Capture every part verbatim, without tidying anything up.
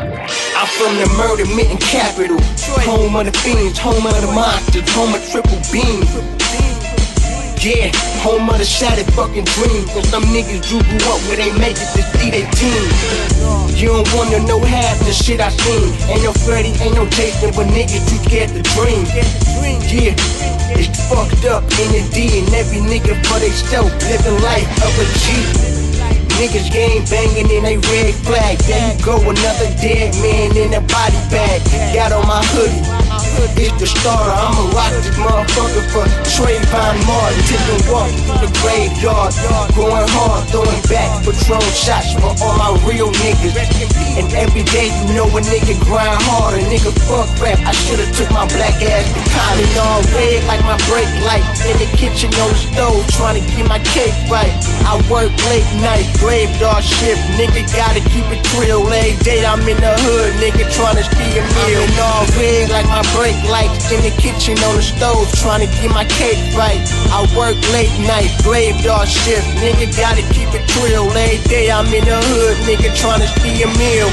I'm from the murder mitten capital, home of the fiends, home of the monsters, home of triple beams. Yeah, home of the shattered fucking dreams. And some niggas drew up where they make it to see they team. You don't wanna know half the shit I seen. Ain't no Freddy, ain't no Jason, but niggas too scared to dream. Yeah, it's fucked up in the D, and every nigga for they self, living life of a G. Niggas game banging in a red flag. There you go, another dead man in a body bag. Got on my hoodie, it's the starter. I'ma rock this motherfucker for Trayvon Martin. Taking walk through the graveyard, going hard, throwing back patrol shots for all my real niggas. And every day you know a nigga grind hard. A nigga fuck rap, I should've took my black ass to college. All red like my brake light. In the kitchen on the stove, trying to get my cake right. I work late night, graveyard shift, nigga gotta keep it real. Every day I'm in the hood, nigga tryna steal a meal. I'm in all red like my brake lights. In the kitchen on the stove, tryna get my cake right. I work late night, graveyard shift, nigga gotta keep it real. Every day I'm in the hood, nigga tryna steal a meal.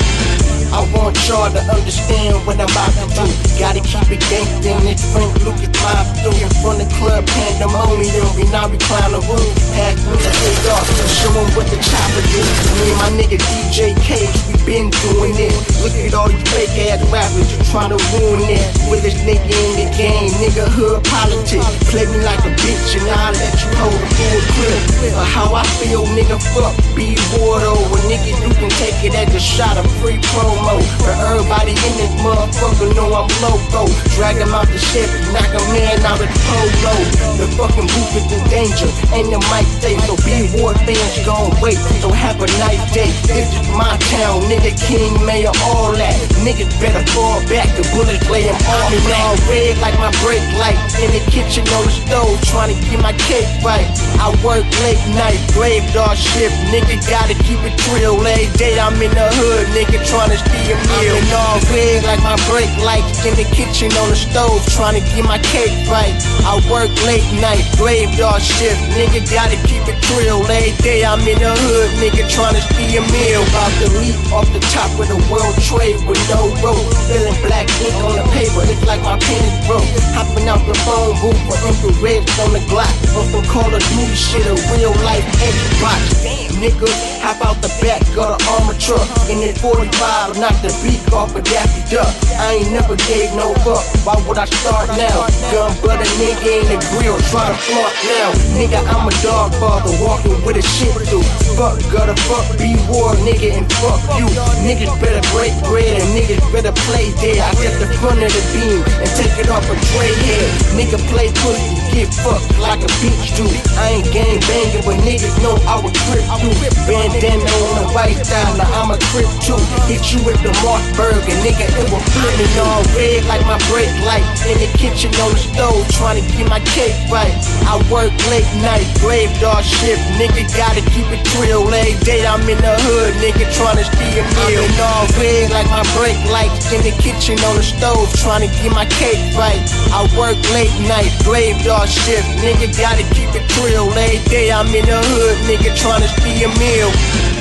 I want y'all to understand what I'm about to do. Gotta keep it gangsta in this Frank Lucas vibe. Looking from the club, pandemonium, and I recline the room. Pass me the head off, show 'em what the chopper do. Me and my nigga D J K, we been doing this. Look at all these fake ass rappers, you tryna ruin it. With this nigga in the game, nigga hood politics. Play me like a bitch and I'll let you hold a full clip. But how I feel, nigga, fuck be water. A nigga, you can take it as a shot of free promo. For everybody in this motherfucker know I'm loco. Drag him out the ship, knock a man out of the polo. The fucking booth is in danger, and the mic safe. So be war fans gon' wait, so have a nice day. This is my town, nigga, king, mayor, all that. Niggas better fall back, the bullets lay them all in all red like my brake light. In the kitchen on the stove, trying to get my cake right. I work late night, graveyard shift, nigga gotta keep it real. Every day I'm in the hood, nigga trying to steal a meal. I'm in all red like my brake lights. In the kitchen on the stove, trying to get my cake right. I work late night, graveyard shift, nigga gotta keep it real. Every day I'm in the hood, nigga trying to steal a meal. About to leap off the top of the World Trade with no rope. Feeling black ink on the paper, it's like my pen is broke. Hopping out the phone booth for infrareds on the Glock. On some Call of Duty shit, a real life Xbox. Nigga, hop out the back of the armor truck. In that forty-five, knock the beak off of Daffy Duck. I ain't never gave no fuck, why would I start now? Gun butter nigga in the grill, try to flaunt now. Nigga, I'm a dog father, walking with a shit through. Fuck gutter, fuck B-War, nigga, and fuck you. Niggas better break bread and niggas better play dead. I get the front of the beam and take it off a tray head. Nigga play pussy, get fucked like a bitch do. I ain't gang banging, but niggas know I would crip too. Bandana on the white style, now I'm a crip too. Hit you with the Mossberg, and nigga, it will flip me all red like my brake light. In the kitchen on the stove, trying to get my cake right. I work late night, graveyard shift, nigga gotta keep it real. Every day I'm in the hood, nigga trying to steal a meal. I'm in all red like my brake light. In the kitchen on the stove, trying to get my cake right. I work late night, graveyard shift, nigga gotta keep it real. Every day I'm in the hood, nigga trying to steal a meal.